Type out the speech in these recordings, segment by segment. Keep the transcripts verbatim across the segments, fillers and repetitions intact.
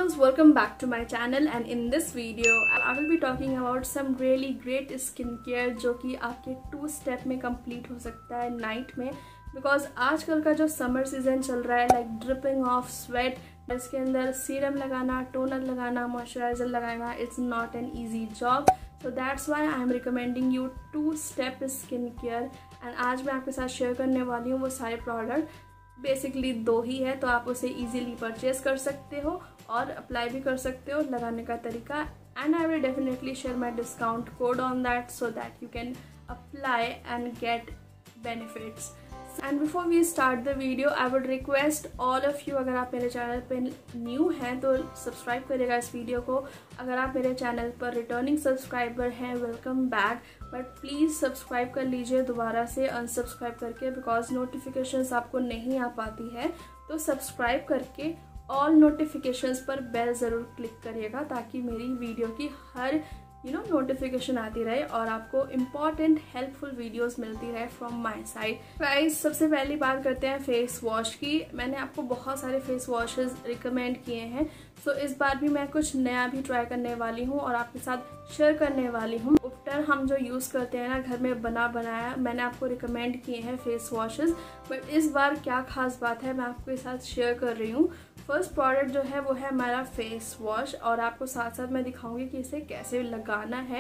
girls, welcome back to my channel and in this video I will be talking about some really great skincare जो कि आपके to step में complete हो सकता है night में। बिकॉज आजकल का जो समर सीजन चल रहा है लाइक ड्रिपिंग ऑफ स्वेट, इसके अंदर सीरम लगाना, टोनर लगाना, मॉइस्चराइजर लगाना, it's not an easy job. So that's why I am recommending you two step skin care and आज मैं आपके साथ शेयर करने वाली हूँ वो सारे प्रोडक्ट। बेसिकली दो ही है तो आप उसे इजीली परचेज कर सकते हो और अप्लाई भी कर सकते हो। लगाने का तरीका and I will definitely share my discount code on that so that you can apply and get benefits. And before we start the video I would request all of you, अगर आप मेरे चैनल पे new हैं तो subscribe करिएगा इस video को। अगर आप मेरे चैनल पर रिटर्निंग सब्सक्राइबर हैं, welcome back, but please subscribe कर लीजिए दोबारा से अनसब्सक्राइब करके, बिकॉज नोटिफिकेशंस आपको नहीं आ पाती है। तो सब्सक्राइब करके ऑल नोटिफिकेशंस पर बेल ज़रूर क्लिक करिएगा ताकि मेरी वीडियो की हर यू नो नोटिफिकेशन आती रहे और आपको इम्पॉर्टेंट हेल्पफुल वीडियोस मिलती रहे फ्रॉम माय साइड। गाइस, सबसे पहली बात करते हैं फेस वॉश की। मैंने आपको बहुत सारे फेस वॉशेस रिकमेंड किए हैं, सो so, इस बार भी मैं कुछ नया भी ट्राई करने वाली हूँ और आपके साथ शेयर करने वाली हूँ। उपटर हम जो यूज़ करते हैं ना घर में बना बनाया, मैंने आपको रिकमेंड किए हैं फेस वॉशेस, बट इस बार क्या खास बात है मैं आपके साथ शेयर कर रही हूँ। फर्स्ट प्रोडक्ट जो है वो है हमारा फेस वॉश और आपको साथ साथ मैं दिखाऊंगी कि इसे कैसे लगाना है।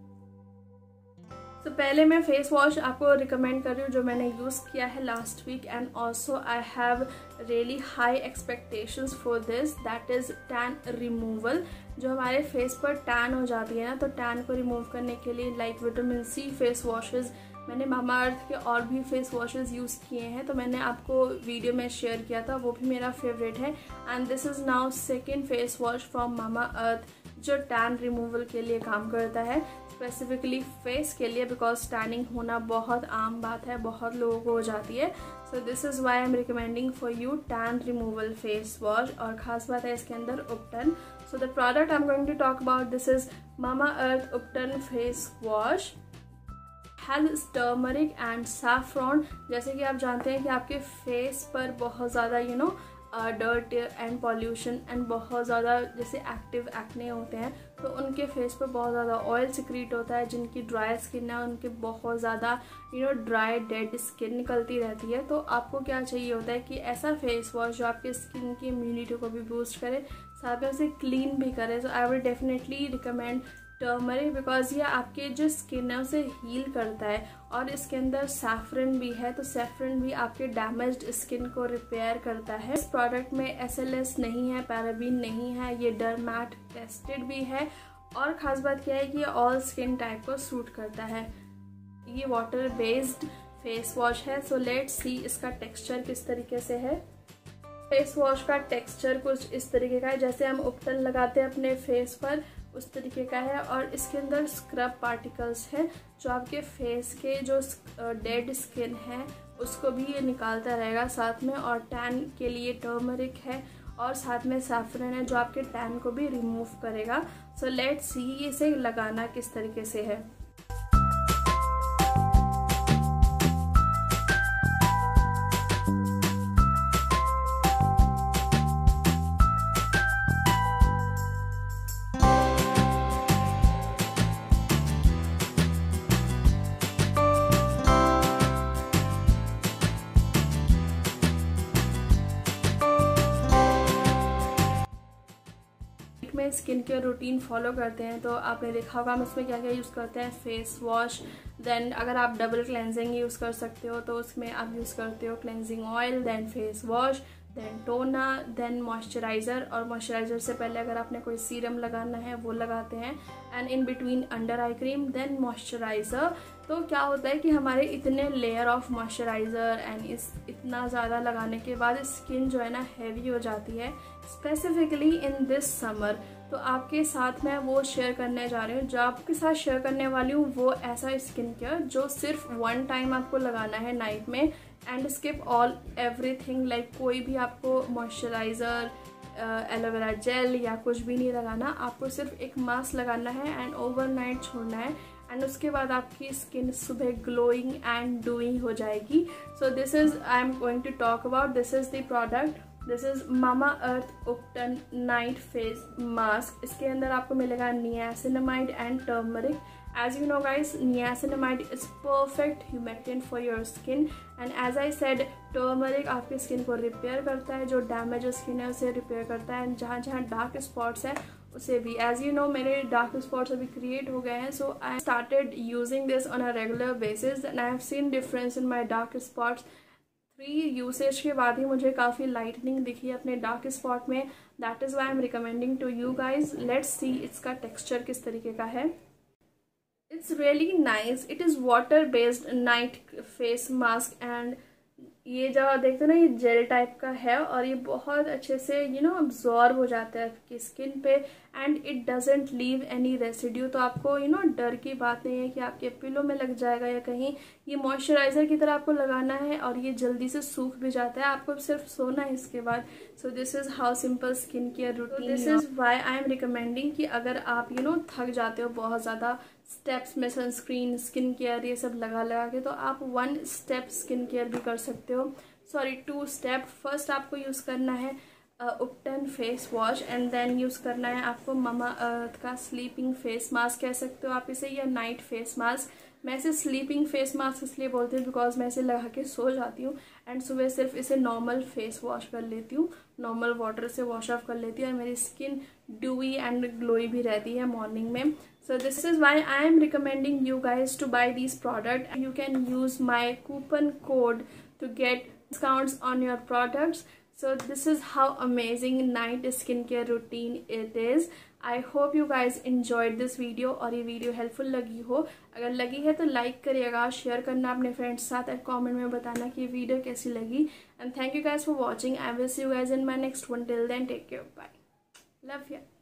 तो so, पहले मैं फेस वॉश आपको रिकमेंड कर रही हूँ जो मैंने यूज़ किया है last week and also I have really high expectations for this, that is tan removal. जो हमारे फेस पर टैन हो जाती है ना, तो टैन को रिमूव करने के लिए like vitamin C face washes, मैंने मामा अर्थ के और भी फेस वॉशेज़ यूज़ किए हैं तो मैंने आपको वीडियो में शेयर किया था, वो भी मेरा फेवरेट है। And this is now second face wash from Mamaearth जो टैन रिमूवल के लिए काम करता है, स्पेसिफिकली फेस के लिए, बिकॉज टैनिंग होना बहुत आम बात है, बहुत लोगों को हो जाती है। So this is why I am recommending for you tan removal face wash. और ख़ास बात है इसके अंदर उपटन। So the product I am going to talk about this is Mamaearth ubtan face wash, has turmeric and saffron. जैसे कि आप जानते हैं कि आपके फेस पर बहुत ज़्यादा you know dirt and pollution एंड बहुत ज़्यादा जैसे एक्टिव एक्ने होते हैं तो उनके फेस पर बहुत ज़्यादा ऑयल सिक्रीट होता है। जिनकी ड्राई स्किन है उनके बहुत ज़्यादा you know dry dead skin निकलती रहती है। तो आपको क्या चाहिए होता है कि ऐसा फेस वॉश जो आपके स्किन की इम्यूनिटी को भी बूस्ट करे, साथ में उसे क्लीन भी करे। So I will definitely recommend turmeric because ये आपके जो स्किन है उसे हील करता है और इसके अंदर सैफरन भी है, तो सैफरन भी आपके डैमेज्ड स्किन को रिपेयर करता है। इस प्रोडक्ट में एस एल एस नहीं है, पैराबीन नहीं है, ये डरमैट टेस्टेड भी है और ख़ास बात क्या है कि ये ऑल स्किन टाइप को सूट करता है। ये वाटर बेस्ड फेस वॉश है। सो लेट्स सी इसका टेक्स्चर किस तरीके से है। फेस वॉश का टेक्स्चर कुछ इस तरीके का है, जैसे हम उपटन लगाते हैं अपने फेस पर उस तरीके का है और इसके अंदर स्क्रब पार्टिकल्स हैं जो आपके फेस के जो डेड स्किन है उसको भी ये निकालता रहेगा साथ में। और टैन के लिए टर्मरिक है और साथ में सैफरन है जो आपके टैन को भी रिमूव करेगा। सो लेट्स सी इसे लगाना किस तरीके से है। में स्किन केयर रूटीन फॉलो करते हैं तो आपने देखा होगा हम इसमें क्या क्या यूज़ करते हैं। फेस वॉश, देन अगर आप डबल क्लेंजिंग यूज़ कर सकते हो तो उसमें आप यूज़ करते हो cleansing oil, then face wash, then toner, then moisturiser. और मॉइस्चराइज़र से पहले अगर आपने कोई सीरम लगाना है वो लगाते हैं and in between under eye cream, then moisturiser. तो क्या होता है कि हमारे इतने लेयर ऑफ मॉइस्चराइज़र एंड इस इतना ज़्यादा लगाने के बाद स्किन जो है ना हैवी हो जाती है, स्पेसिफिकली इन दिस समर। तो आपके साथ मैं वो शेयर करने जा रही हूँ, जो आपके साथ शेयर करने वाली हूँ वो ऐसा स्किन केयर जो सिर्फ वन टाइम आपको लगाना है नाइट में and skip all everything. Like कोई भी आपको मॉइस्चराइज़र, एलोवेरा जेल या कुछ भी नहीं लगाना, आपको सिर्फ एक मास्क लगाना है एंड ओवरनाइट छोड़ना है एंड उसके बाद आपकी स्किन सुबह ग्लोइंग एंड डूइंग हो जाएगी। So this is I am going to talk about, this is the product this is Mamaearth ubtan night face mask. इसके अंदर आपको मिलेगा niacinamide and turmeric. As you know guys, niacinamide is perfect humectant for your skin and as I said, turmeric आपकी skin को repair करता है, जो damage skin है उसे रिपेयर करता है, एंड जहाँ जहाँ डार्क स्पॉट्स है उसे भी। एज यू नो मेरे डार्क स्पॉट्स अभी क्रिएट हो गए हैं, so I started using this on a regular basis and I have seen difference in my dark spots. Three usage के बाद ही मुझे काफ़ी लाइटनिंग दिखी अपने डार्क स्पॉट में। That is why I am recommending to you guys. Let's see इसका texture किस तरीके का है। It's really nice. It is water based night face mask and ये जो देखते हो ना ये जेल टाइप का है और ये बहुत अच्छे से यू नो अब्जॉर्ब हो जाता है आपकी स्किन पे and it doesn't leave any residue. तो आपको यू नो डर की बात नहीं है कि आपके पिलो में लग जाएगा या कहीं। ये मॉइस्चराइजर की तरह आपको लगाना है और ये जल्दी से सूख भी जाता है, आपको सिर्फ सोना है इसके बाद। So this is how simple skin care routine. This is why I am recommending कि अगर आप यू नो थक जाते हो बहुत ज़्यादा स्टेप्स में सनस्क्रीन स्किन केयर ये सब लगा लगा के, तो आप वन स्टेप स्किन केयर भी कर सकते हो। Sorry two step. फर्स्ट आपको यूज़ करना है उपटन face wash and then use करना है आपको मामा अर्थ का स्लीपिंग फेस मास्क कह सकते हो आप इसे, या नाइट फेस मास्क। मैं इसे स्लीपिंग फेस मास्क इसलिए बोलती हूँ बिकॉज मैं इसे लगा के सो जाती हूँ एंड सुबह सिर्फ इसे नॉर्मल फेस वॉश कर लेती हूँ, नॉर्मल वाटर से वॉश ऑफ कर लेती हूँ और मेरी स्किन ड्यूई एंड ग्लोई भी रहती है मॉर्निंग में। So this is why I am recommending you guys to buy these products. You can use my coupon code to get discounts on your products. So this is how amazing night skincare routine it is. I hope you guys enjoyed this video और ये video helpful लगी हो। अगर लगी है तो like करिएगा, share करना अपने फ्रेंड्स के साथ और कमेंट में बताना कि ये वीडियो कैसी लगी। And thank you guys for watching. I will see you guys in my next one. Till then, take care. Bye. Love you.